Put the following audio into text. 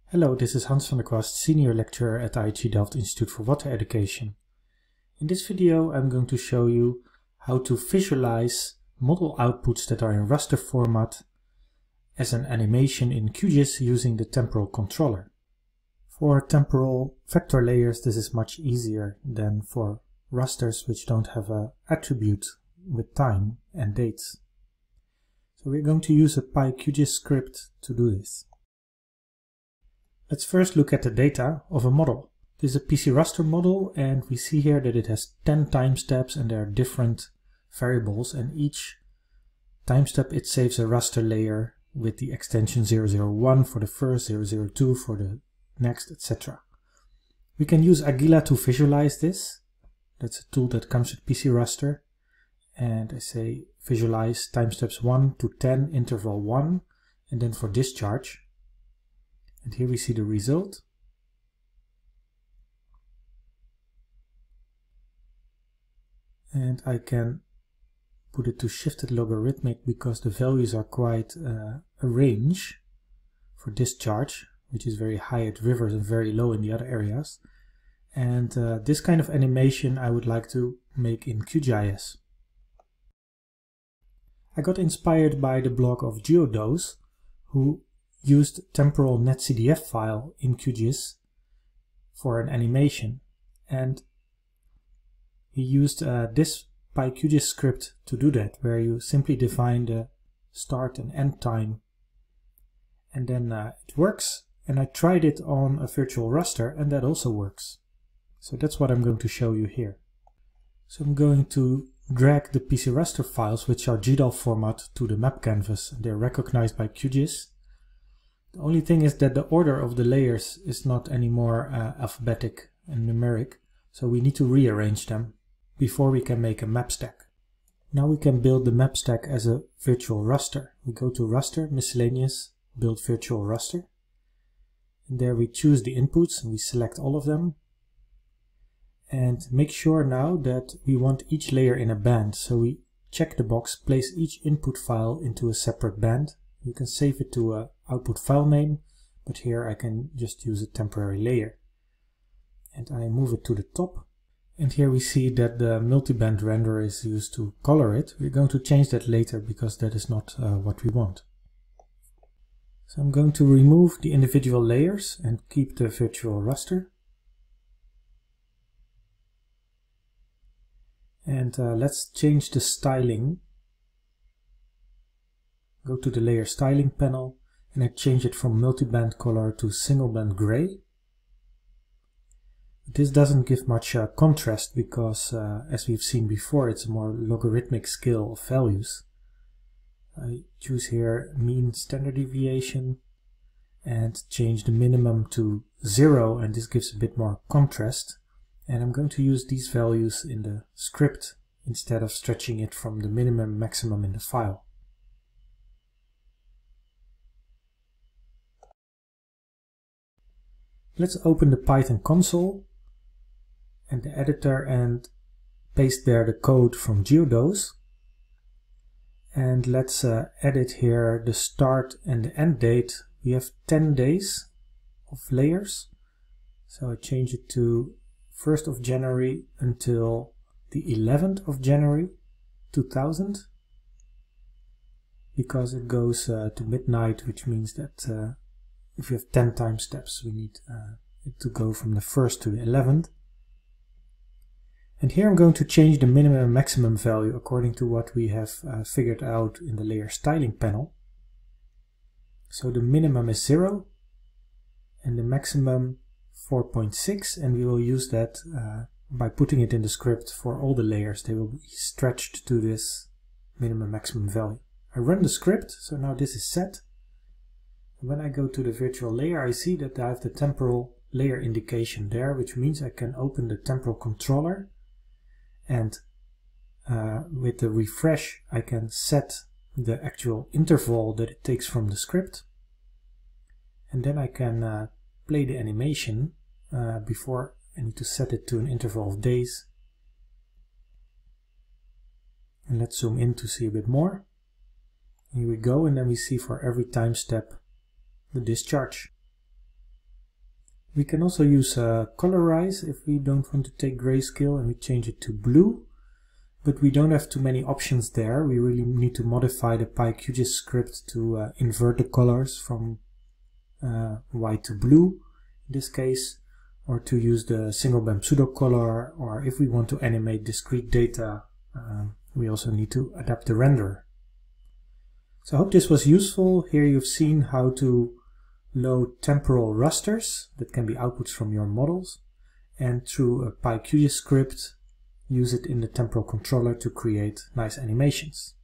Hello, this is Hans van der Kwast, Senior Lecturer at IHE Delft Institute for Water Education. In this video I'm going to show you how to visualize model outputs that are in raster format as an animation in QGIS using the temporal controller. For temporal vector layers this is much easier than for rasters which don't have an attribute with time and dates. So we're going to use a PyQGIS script to do this. Let's first look at the data of a model. This is a PC raster model, and we see here that it has 10 time steps and there are different variables, and each time step it saves a raster layer with the extension 001 for the first, 002 for the next, etc. We can use Agila to visualize this. That's a tool that comes with PC raster, and I say visualize time steps 1 to 10 interval 1, and then for discharge. And here we see the result. And I can put it to shifted logarithmic because the values are quite a range for discharge, which is very high at rivers and very low in the other areas. And this kind of animation I would like to make in QGIS. I got inspired by the blog of Geodos, who used temporal netcdf file in QGIS for an animation, and he used this PyQGIS script to do that, where you simply define the start and end time, and then it works. And I tried it on a virtual raster and that also works. So that's what I'm going to show you here. So I'm going to drag the PC raster files, which are GDAL format, to the map canvas. They're recognized by QGIS. The only thing is that the order of the layers is not anymore alphabetic and numeric, so we need to rearrange them before we can make a map stack. Now we can build the map stack as a virtual raster. We go to Raster, Miscellaneous, Build Virtual Raster. And there we choose the inputs and we select all of them. And make sure now that we want each layer in a band. So we check the box, place each input file into a separate band. You can save it to a output file name, but here I can just use a temporary layer. And I move it to the top. And here we see that the multiband renderer is used to color it. We're going to change that later because that is not what we want. So I'm going to remove the individual layers and keep the virtual raster. And let's change the styling. Go to the layer styling panel and I change it from multiband color to single band gray. This doesn't give much contrast because as we've seen before, it's a more logarithmic scale of values. I choose here mean standard deviation and change the minimum to 0, and this gives a bit more contrast. And I'm going to use these values in the script instead of stretching it from the minimum maximum in the file. Let's open the Python console and the editor and paste there the code from Geodos. And let's edit here the start and the end date. We have 10 days of layers. So I change it to 1st of January until the 11th of January 2000. Because it goes to midnight, which means that if we have 10 time steps, we need it to go from the 1st to the 11th. And here I'm going to change the minimum and maximum value according to what we have figured out in the layer styling panel. So the minimum is 0 and the maximum 4.6, and we will use that by putting it in the script for all the layers. They will be stretched to this minimum maximum value. I run the script, so now this is set. When I go to the virtual layer, I see that I have the temporal layer indication there, which means I can open the temporal controller, and with the refresh I can set the actual interval that it takes from the script, and then I can play the animation before I need to set it to an interval of days. And let's zoom in to see a bit more. Here we go, and then we see for every time step the discharge. We can also use colorize if we don't want to take grayscale, and we change it to blue. But we don't have too many options there. We really need to modify the PyQGIS script to invert the colors from white to blue in this case, or to use the single band pseudo color, or if we want to animate discrete data, we also need to adapt the renderer. So I hope this was useful. Here you've seen how to load temporal rasters that can be outputs from your models, and through a PyQGIS script use it in the temporal controller to create nice animations.